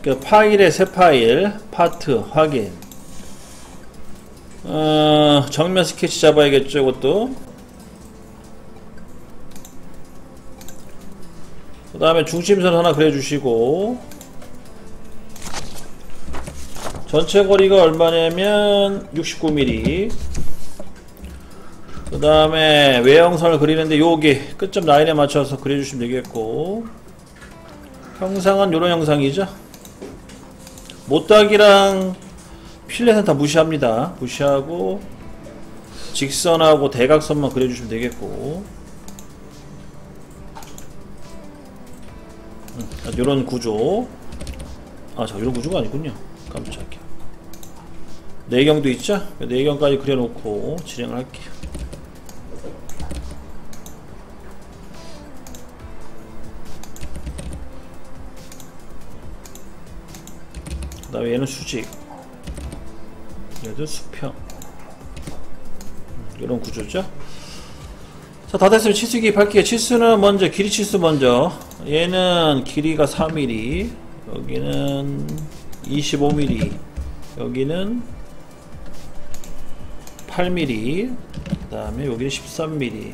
그 파일의 새 파일 파트 확인. 정면 스케치 잡아야겠죠. 이것도. 그 다음에 중심선 하나 그려주시고, 전체 거리가 얼마냐면 69mm. 그 다음에 외형선을 그리는데 여기 끝점 라인에 맞춰서 그려주시면 되겠고, 형상은 요런 형상이죠. 못닥이랑 필렛은 다 무시합니다. 무시하고 직선하고 대각선만 그려주시면 되겠고, 요런 구조. 요런 구조가 아니군요. 깜짝이야. 내경도 있죠? 내경까지 그려놓고 진행을 할게요. 그 다음에 얘는 수직, 얘도 수평. 이런 구조죠. 자, 다 됐으면 치수 기입할게요. 치수는 먼저 길이 치수 먼저. 얘는 길이가 4mm, 여기는 25mm, 여기는 8mm, 그 다음에 여기는 13mm,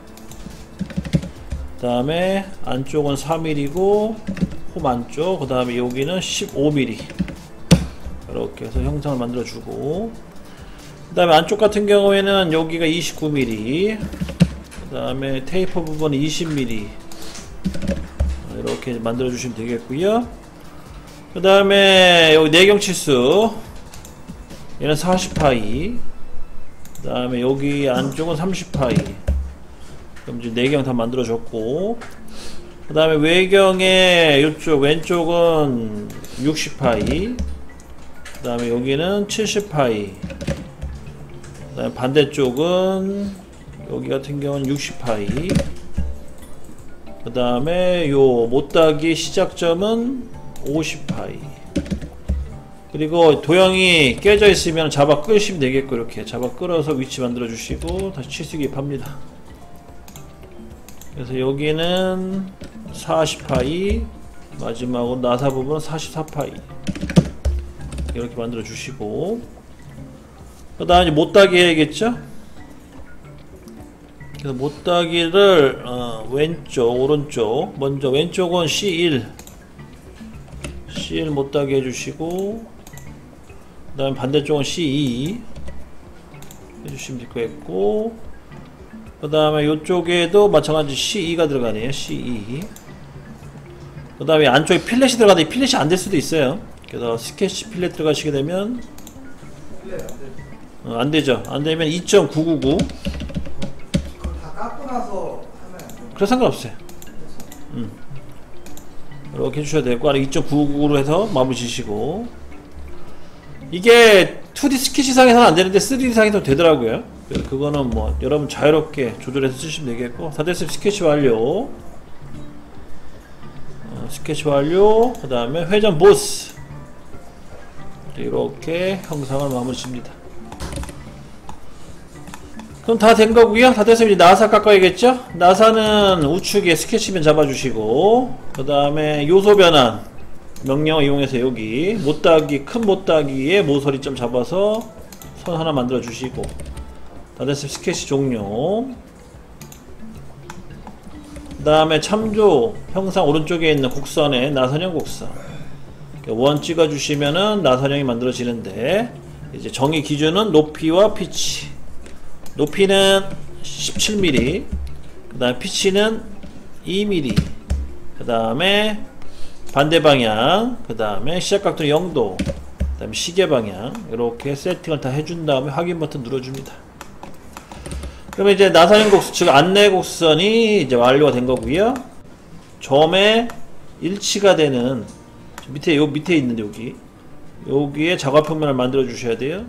그 다음에 안쪽은 4mm고 홈 안쪽, 그 다음에 여기는 15mm. 이렇게 해서 형상을 만들어 주고, 그 다음에 안쪽 같은 경우에는 여기가 29mm, 그 다음에 테이퍼 부분은 20mm. 이렇게 만들어 주시면 되겠고요. 그 다음에 여기 내경치수, 얘는 40파이, 그 다음에 여기 안쪽은 30파이. 그럼 이제 내경 다 만들어 줬고, 그 다음에 외경의 이쪽 왼쪽은 60파이, 그 다음에 여기는 70파이, 그 다음에 반대쪽은 여기 같은 경우는 60파이, 그 다음에 요 못닥이 시작점은 50파이. 그리고 도형이 깨져 있으면 잡아 끄시면 되겠고, 이렇게 잡아 끌어서 위치 만들어 주시고 다시 치수 기입합니다. 그래서 여기는 40파이, 마지막으로 나사 부분은 44파이. 이렇게 만들어 주시고, 그 다음에 못닥이 해야겠죠? 그래서 못닥이를 왼쪽 오른쪽, 먼저 왼쪽은 C1 못닥이 해주시고, 그 다음에 반대쪽은 C2 해주시면 될 것 같고, 그 다음에 이쪽에도 마찬가지 C2가 들어가네요. C2. 그 다음에 안쪽에 필렛이 들어가는데 필렛이 안 될 수도 있어요. 그래서 스케치 필렛 들어가시게 되면 안 되죠. 안 되면 2.999. 다 깎고 나서 하면 안 돼요? 그래 상관없어요. 이렇게 해주셔야 되고, 아래 2.999로 해서 마무리 지시고. 이게 2D 스케치상에서는 안 되는데 3D상에서 되더라고요. 그래서 그거는 뭐 여러분 자유롭게 조절해서 쓰시면 되겠고, 다 됐으면 스케치 완료. 스케치 완료. 그 다음에 회전 보스. 이렇게 형상을 마무리 칩니다. 그럼 다 된 거고요. 다 됐으면 이제 나사 깎아야겠죠? 나사는 우측에 스케치면 잡아주시고, 그 다음에 요소 변환 명령을 이용해서 여기 못닥이, 큰 못닥이의 모서리 점 잡아서 선 하나 만들어 주시고, 다 됐으면 스케치 종료. 그 다음에 참조 형상 오른쪽에 있는 곡선에 나선형 곡선 원 찍어 주시면은 나선형이 만들어지는데, 이제 정의 기준은 높이와 피치. 높이는 17mm, 그 다음에 피치는 2mm, 그 다음에 반대 방향, 그 다음에 시작각도 0도, 그 다음에 시계 방향. 이렇게 세팅을 다 해준 다음에 확인 버튼 눌러줍니다. 그러면 이제 나선형 곡선, 즉 안내 곡선이 이제 완료가 된 거고요. 점에 일치가 되는 밑에, 요 밑에 있는데 여기에 자가 평면을 만들어 주셔야 돼요.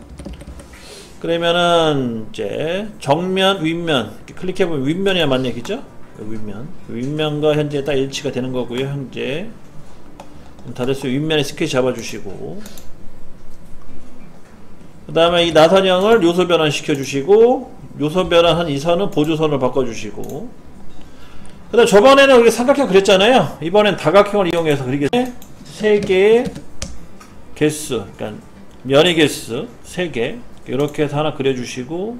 그러면은 이제 정면, 윗면 이렇게 클릭해보면 윗면이야 맞네, 그죠? 윗면과 현재 딱 일치가 되는 거고요. 현재 다 됐어요. 윗면에 스케치 잡아주시고, 그 다음에 이 나선형을 요소 변환 시켜주시고, 요소 변환한 이 선은 보조선을 바꿔주시고, 그 다음 저번에는 우리 삼각형 그렸잖아요. 이번엔 다각형을 이용해서 그리겠습니다. 3개의 개수, 그러니까 면의 개수 3개 이렇게 해서 하나 그려주시고,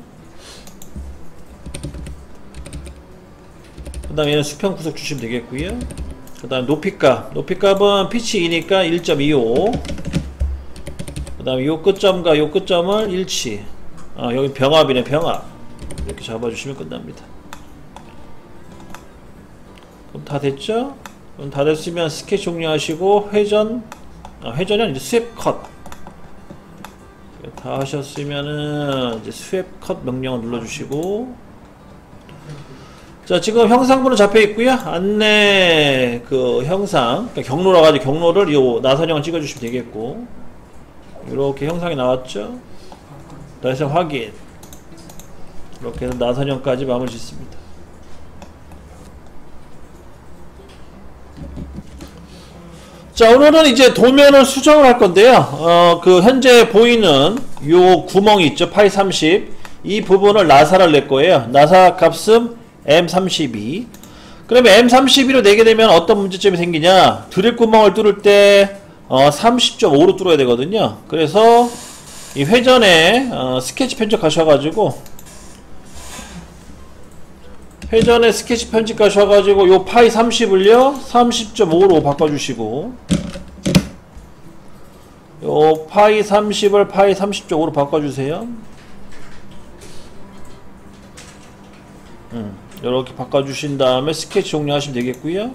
그 다음에 얘는 수평 구석 주시면 되겠고요. 그 다음 높이값은 피치 2니까 1.25. 그 다음에 요 끝점과 요 끝점을 일치. 여기 병합이네, 병합. 이렇게 잡아주시면 끝납니다. 그럼 다 됐죠? 그럼 다 됐으면 스케치 종료하시고 회전이 아니죠, 스왑 컷. 다 하셨으면은 이제 스왑 컷 명령을 눌러주시고, 자, 지금 형상부는 잡혀 있고요. 안내 그 형상, 그러니까 경로라 가지고 경로를 요 나선형을 찍어주시면 되겠고, 이렇게 형상이 나왔죠. 다시 확인. 이렇게 해서 나선형까지 마무리 짓습니다. 자, 오늘은 이제 도면을 수정을 할 건데요. 그 현재 보이는 요 구멍이 있죠. 파이 30. 이 부분을 나사를 낼 거예요. 나사 값은 M32. 그러면 M32로 내게 되면 어떤 문제점이 생기냐? 드릴 구멍을 뚫을 때 30.5로 뚫어야 되거든요. 그래서 이 회전에 스케치 편집 가셔가지고, 회전에 스케치 편집 가셔가지고 요 파이 30을요 30.5로 바꿔주시고, 요 파이 30을 파이 30.5로 바꿔주세요. 이렇게 바꿔주신 다음에 스케치 종료하시면 되겠고요.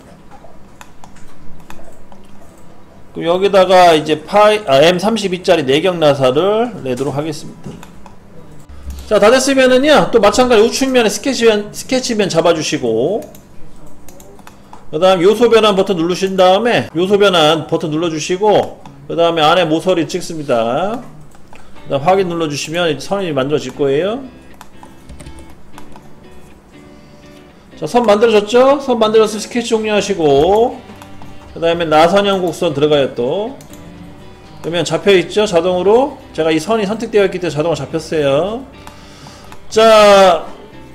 그럼 여기다가 이제 M32짜리 내경 나사를 내도록 하겠습니다. 자, 다 됐으면은요, 또 마찬가지 우측면에 스케치면 잡아주시고, 그 다음 요소 변환 버튼 누르신 다음에 요소 변환 버튼 눌러주시고, 그 다음에 안에 모서리 찍습니다. 그 다음 확인 눌러주시면 선이 만들어질 거예요. 자, 선 만들어졌죠? 선 만들었으면 스케치 종료하시고, 그 다음에 나선형 곡선 들어가요. 또 그러면 잡혀있죠? 자동으로. 제가 이 선이 선택되어 있기 때문에 자동으로 잡혔어요. 자,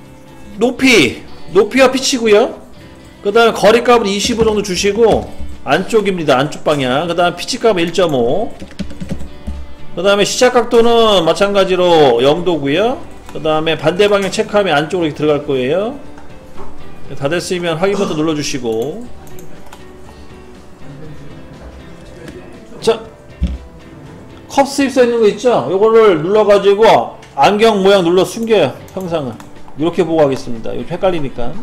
높이와 피치고요. 그 다음에 거리값은 25 정도 주시고, 안쪽입니다. 안쪽 방향. 그 다음에 피치값은 1.5. 그 다음에 시작 각도는 마찬가지로 0도고요. 그 다음에 반대 방향 체크하면 안쪽으로 이렇게 들어갈 거예요. 다 됐으면 확인 버튼 눌러주시고, 자, 컵 스왑 써있는 거 있죠? 요거를 눌러가지고 안경 모양 눌러 숨겨요. 형상을 이렇게 보고 하겠습니다. 이렇게 헷갈리니까.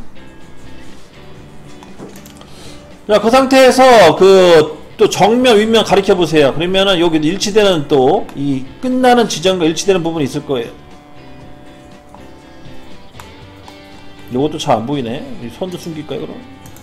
자, 그 상태에서 또 정면 윗면 가리켜 보세요. 그러면은 여기 일치되는 또 이 끝나는 지점과 일치되는 부분이 있을 거예요. 요것도 잘 안 보이네. 이 손도 숨길까요, 그럼?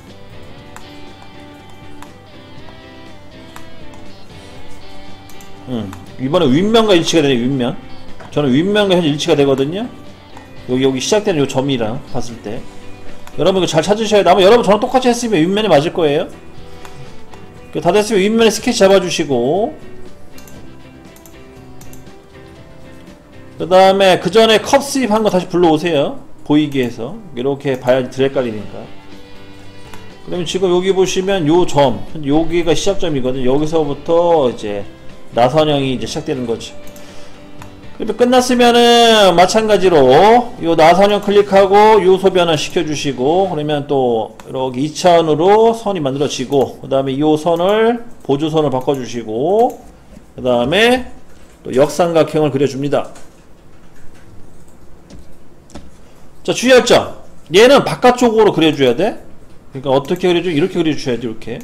이번에 윗면과 일치가 되네, 윗면. 저는 윗면과 현재 일치가 되거든요. 여기 시작되는 요 점이랑 봤을 때. 여러분 이거 잘 찾으셔야 돼. 아마 여러분 저랑 똑같이 했으면 윗면이 맞을 거예요. 다 됐으면 윗면에 스케치 잡아주시고, 그 다음에 그 전에 컵 스왑 한 거 다시 불러오세요. 보이게 해서. 이렇게 봐야지 덜 헷갈리니까. 그러면 지금 여기 보시면 요 점, 여기가 시작점이거든요. 여기서부터 이제 나선형이 이제 시작되는 거죠. 그리고 끝났으면은 마찬가지로 요 나선형 클릭하고 요소 변환 시켜주시고, 그러면 또 이렇게 2차원으로 선이 만들어지고, 그 다음에 요 선을 보조선을 바꿔주시고, 그 다음에 또 역삼각형을 그려줍니다. 자, 주의할 점. 얘는 바깥쪽으로 그려줘야 돼. 그러니까 어떻게 그려줘? 이렇게 그려줘야지, 이렇게.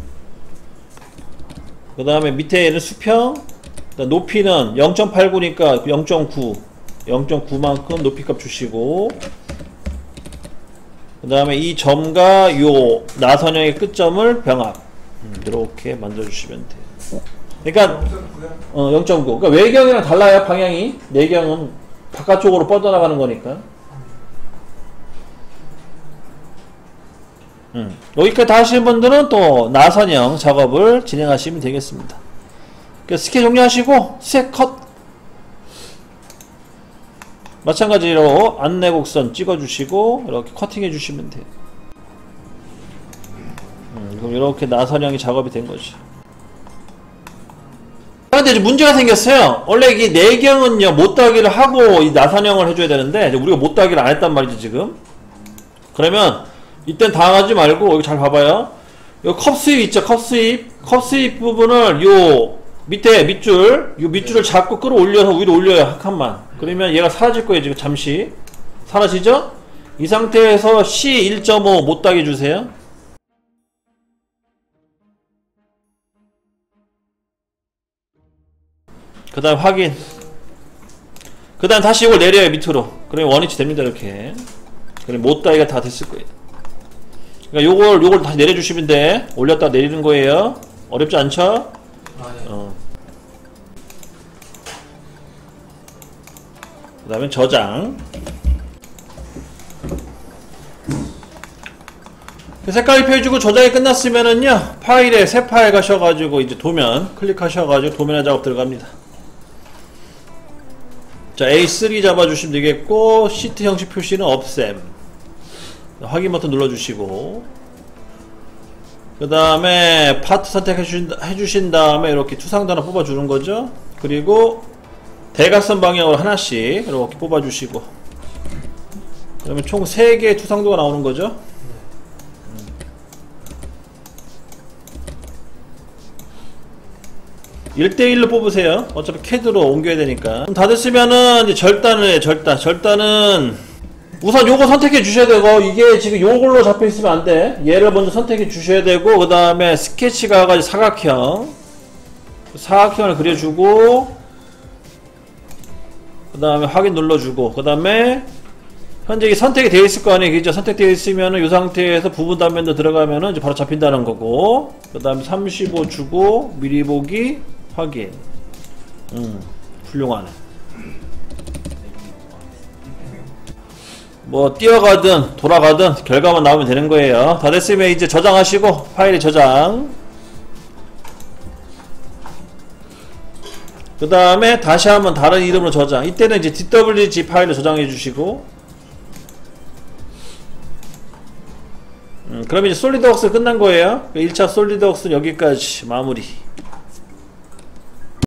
그 다음에 밑에는 수평. 높이는 0.89니까 0.9. 0.9만큼 높이값 주시고, 그 다음에 이 점과 요 나선형의 끝점을 병합. 이렇게 만들어주시면 돼요. 그러니까 0.9. 그러니까 외경이랑 달라요, 방향이. 내경은 바깥쪽으로 뻗어나가는 거니까. 여기까지 다 하시는 분들은 또 나선형 작업을 진행하시면 되겠습니다. 스케치 종료하시고 스왑 컷. 마찬가지로 안내 곡선 찍어주시고 이렇게 커팅해 주시면 돼요. 그럼 이렇게 나선형이 작업이 된 거죠. 그런데 이제 문제가 생겼어요. 원래 이 내경은요, 못따기를 하고 이 나선형을 해줘야 되는데, 우리가 못따기를 안 했단 말이죠, 지금. 그러면, 이땐 당하지 말고, 여기 잘 봐봐요. 요 컵스입 있죠, 컵스입. 컵스입 부분을 요 밑에 밑줄, 요 밑줄을 잡고 끌어올려서 위로 올려요, 한 칸만. 그러면 얘가 사라질 거예요, 지금 잠시. 사라지죠? 이 상태에서 C 1.5 못따기 주세요. 그 다음 확인. 그 다음 다시 이걸 내려요, 밑으로. 그러면 원위치 됩니다, 이렇게. 그럼 못따기가 다 됐을 거예요. 그러니까 요걸 다시 내려주시면 돼. 올렸다 내리는 거예요. 어렵지 않죠? 그 다음에 저장. 색깔 입혀주고 저장이 끝났으면은요, 파일에 새 파일 가셔가지고 이제 도면 클릭하셔가지고 도면화 작업 들어갑니다. 자, A3 잡아주시면 되겠고, 시트 형식 표시는 없앰. 확인 버튼 눌러주시고, 그 다음에 파트 선택해주신 다음에 이렇게 투상도 하나 뽑아주는 거죠. 그리고 대각선 방향으로 하나씩 이렇게 뽑아주시고, 그러면 총 3개의 투상도가 나오는 거죠. 1대1로 뽑으세요. 어차피 캐드로 옮겨야 되니까. 그럼 다 됐으면은 이제 절단을 해요. 절단은 우선 요거 선택해 주셔야 되고, 이게 지금 요걸로 잡혀 있으면 안 돼. 얘를 먼저 선택해 주셔야 되고, 그 다음에 스케치 가가지고 사각형을 그려주고, 그 다음에 확인 눌러주고, 그 다음에 현재 이게 선택이 되어 있을 거 아니에요. 그죠? 선택되어 있으면은 이 상태에서 부분 단면도 들어가면은 이제 바로 잡힌다는 거고, 그 다음에 35 주고 미리 보기 확인. 훌륭하네. 뭐 뛰어가든 돌아가든 결과만 나오면 되는 거예요. 다 됐으면 이제 저장하시고, 파일에 저장. 그 다음에 다시 한번 다른 이름으로 저장. 이때는 이제 DWG 파일로 저장해 주시고, 그러면 이제 솔리드웍스 끝난 거예요. 1차 솔리드웍스는 여기까지 마무리.